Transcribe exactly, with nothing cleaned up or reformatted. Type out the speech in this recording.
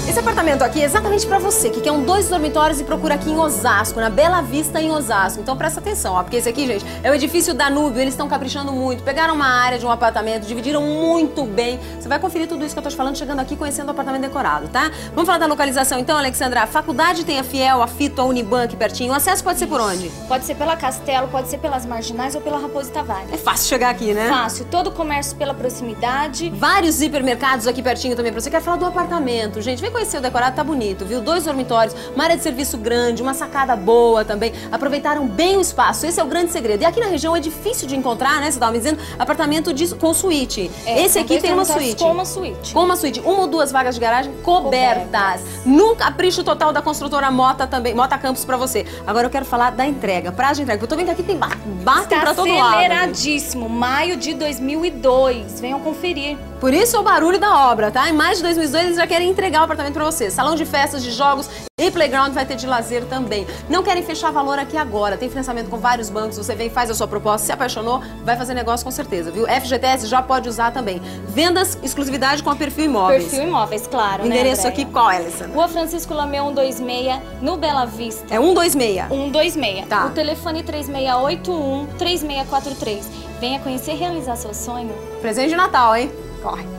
Esse apartamento aqui é exatamente pra você, que quer um dois dormitórios e procura aqui em Osasco, na Bela Vista em Osasco. Então presta atenção, ó, porque esse aqui, gente, é o edifício Danúbio, eles estão caprichando muito, pegaram uma área de um apartamento, dividiram muito bem. Você vai conferir tudo isso que eu tô te falando, chegando aqui, conhecendo o apartamento decorado, tá? Vamos falar da localização então, Alexandra. A faculdade tem a Fiel, a Fito, a Uniban aqui pertinho. O acesso pode ser por onde? Pode ser pela Castelo, pode ser pelas Marginais ou pela Raposo Tavares. É fácil chegar aqui, né? Fácil, todo o comércio pela proximidade. Vários hipermercados aqui pertinho também pra você. Quer falar do apartamento, gente? Vem conhecer o decorado, tá bonito, viu? Dois dormitórios, uma área de serviço grande, uma sacada boa também. Aproveitaram bem o espaço, esse é o grande segredo. E aqui na região é difícil de encontrar, né? Você tava me dizendo, apartamento de, com suíte. É, esse aqui tem uma suíte. Com uma suíte. Com uma suíte. Uma ou duas vagas de garagem cobertas. cobertas. Num capricho total da construtora Mota também, Mota Campos pra você. Agora eu quero falar da entrega, prazo de entrega. Eu tô vendo que aqui tem batem pra todo lado. Aceleradíssimo, maio de dois mil e dois. Venham conferir. Por isso é o barulho da obra, tá? Em mais de dois mil e dois eles já querem entregar o apartamento pra você. Salão de festas, de jogos e playground vai ter de lazer também. Não querem fechar valor aqui agora. Tem financiamento com vários bancos. Você vem, faz a sua proposta, se apaixonou, vai fazer negócio com certeza, viu? F G T S já pode usar também. Vendas, exclusividade com a Perfil Imóveis. Perfil Imóveis, claro, o endereço né, aqui qual, Alessandra? Rua Francisco Lameu cento e vinte e seis, no Bela Vista. É cento e vinte e seis? cento e vinte e seis. Tá. O telefone três seis oito um, três seis quatro três. Venha conhecer e realizar seu sonho. Presente de Natal, hein? Corre.